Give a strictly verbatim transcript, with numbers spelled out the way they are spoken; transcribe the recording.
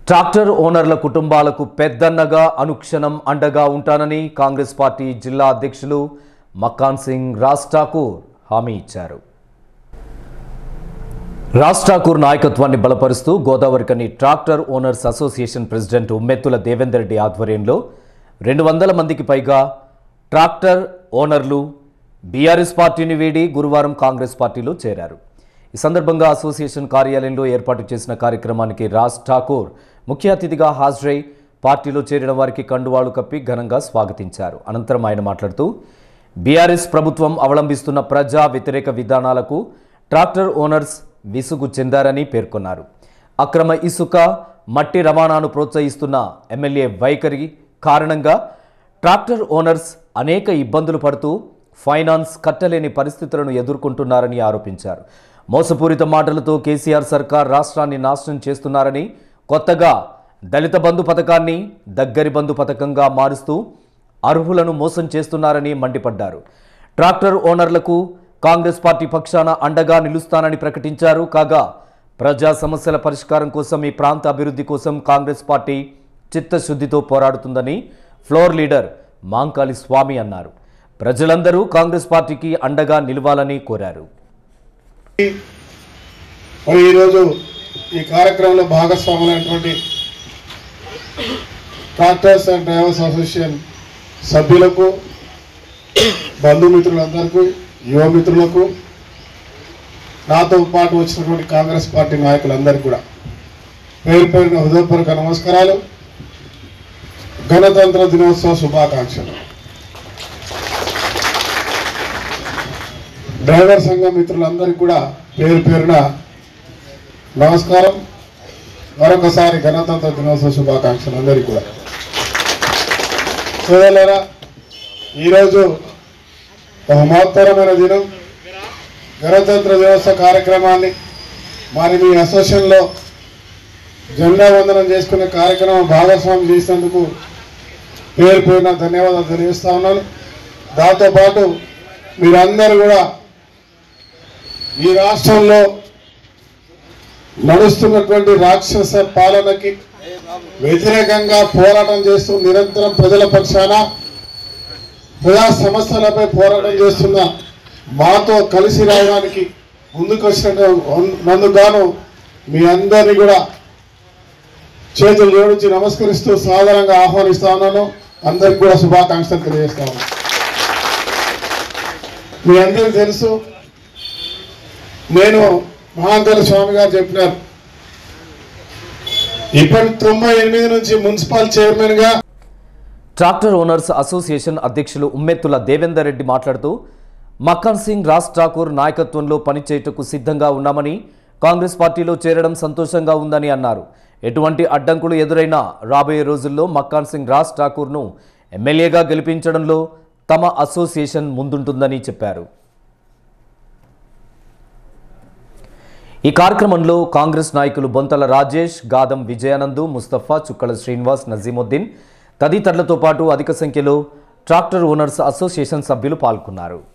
Tractor ఓనర్ల కుటుంబాలకు పెద్దన్నగా అనుక్షణం అండగా ఉంటానని కాంగ్రెస్ పార్టీ జిల్లా అధ్యక్షులు మక్కాన్ సింగ్ రాజ్ ఠాకూర్ హామీ ఇచ్చారు. రాజ్ ఠాకూర్ నాయకత్వాన్ని బలపరుస్తూ గోదావరికని tractor owners association president Ummettula Devender Reddy ఆధ్వర్యంలో రెండు వందల మందికి పైగా ట్రాక్టర్ ఓనర్లు బీఆర్ఎస్ పార్టీని వీడి గురువారం కాంగ్రెస్ పార్టీలో చేరారు. ఈ సందర్భంగా అసోసియేషన్ కార్యాలయంలో ఏర్పాటు చేసిన కార్యక్రమానికి రాజ్ ఠాకూర్ ముఖ్య అతిథిగా హాజరై పార్టీలో చేరిన వారికి కండువాలు కప్పి ఘనంగా స్వాగతించారు. అనంతరం ఆయన మాట్లాడుతూ బీఆర్ఎస్ ప్రభుత్వం అవలంబిస్తున్న ప్రజా వ్యతిరేక విధానాలకు ట్రాక్టర్ ఓనర్స్ విసుగు చెందారని పేర్కొన్నారు. అక్రమ ఇసుక మట్టి రవాణాను ప్రోత్సహిస్తున్న ఎమ్మెల్యే వైఖరి కారణంగా ట్రాక్టర్ ఓనర్స్ అనేక ఇబ్బందులు పడుతూ ఫైనాన్స్ కట్టలేని పరిస్థితులను ఎదుర్కొంటున్నారని ఆరోపించారు. మోసపూరిత మాటలతో కేసీఆర్ సర్కార్ రాష్ట్రాన్ని నాశనం చేస్తున్నారని, కొత్తగా దళిత బంధు పథకాన్ని దగ్గరి బంధు పథకంగా మారుస్తూ అర్హులను మోసం చేస్తున్నారని మండిపడ్డారు. ట్రాక్టర్ ఓనర్లకు కాంగ్రెస్ పార్టీ పక్షాన అండగా నిలుస్తానని ప్రకటించారు. కాగా ప్రజా సమస్యల పరిష్కారం కోసం ఈ ప్రాంత అభివృద్ధి కోసం కాంగ్రెస్ పార్టీ చిత్తశుద్ధితో పోరాడుతుందని ఫ్లోర్ లీడర్ మాంకాళి స్వామి అన్నారు. ప్రజలందరూ కాంగ్రెస్ పార్టీకి అండగా నిలవాలని కోరారు. ఈరోజు ఈ కార్యక్రమంలో భాగస్వాములైనటువంటి ట్రాక్టర్స్ అండ్ డ్రైవర్స్ అసోసియేషన్ సభ్యులకు, బంధుమిత్రులందరికీ, యువమిత్రులకు, నాతో పాటు వచ్చినటువంటి కాంగ్రెస్ పార్టీ నాయకులందరికీ కూడా పేరు పేరున హృదయపూర్వక నమస్కారాలు, గణతంత్ర దినోత్సవ శుభాకాంక్షలు. డ్రైవర్ సంఘ మిత్రులందరికీ కూడా పేరు పేరున నమస్కారం. మరొకసారి గణతంత్ర దినోత్సవ శుభాకాంక్షలు అందరికీ కూడా. సోదరులారా, ఈరోజు ఒక మహత్తరమైన దినం. గణతంత్ర దినోత్సవ కార్యక్రమాన్ని మరి మీ అసోసియేషన్లో జెండా వందనం చేసుకునే కార్యక్రమం భాగస్వామ్యం చేసినందుకు పేరు పేరున ధన్యవాదాలు తెలియజేస్తా ఉన్నాను. దాంతోపాటు మీరందరూ కూడా ఈ రాష్ట్రంలో నడుస్తున్నటువంటి రాక్షస పాలనకి వ్యతిరేకంగా పోరాటం చేస్తూ నిరంతరం ప్రజల పక్షాన ప్రజా సమస్యలపై పోరాటం చేస్తున్న మాతో కలిసి రావడానికి ముందుకు వచ్చినందుకు గాను మీ అందరినీ కూడా చేతులు జోడించి నమస్కరిస్తూ సాధారణంగా ఆహ్వానిస్తా ఉన్నాను. అందరికి కూడా శుభాకాంక్షలు తెలియజేస్తా ఉన్నాను. మీ అందరికీ తెలుసు, నేను మాంకాళి స్వామి గారు చెప్పినారు, ఇప్పటి తొంభై ఎనిమిది నుంచి మున్సిపల్ చైర్మన్ గా. ట్రాక్టర్ ఓనర్స్ అసోసియేషన్ అధ్యక్షులు ఉమ్మెత్తుల దేవేందర్ రెడ్డి మాట్లాడుతూ మక్కాన్ సింగ్ రాజ్ ఠాకూర్ నాయకత్వంలో పనిచేయటకు సిద్ధంగా ఉన్నామని, కాంగ్రెస్ పార్టీలో చేరడం సంతోషంగా ఉందని అన్నారు. ఎటువంటి అడ్డంకులు ఎదురైనా రాబోయే రోజుల్లో మక్కాన్ సింగ్ రాజ్ ఠాకూర్ను ఎమ్మెల్యేగా గెలిపించడంలో తమ అసోసియేషన్ ముందుంటుందని చెప్పారు. ఈ కార్యక్రమంలో కాంగ్రెస్ నాయకులు బొంతల రాజేష్, గాదం విజయానంద్, ముస్తఫా, చుక్కల శ్రీనివాస్, నజీముద్దీన్ తదితరులతో పాటు అధిక సంఖ్యలో ట్రాక్టర్ ఓనర్స్ అసోసియేషన్ సభ్యులు పాల్గొన్నారు.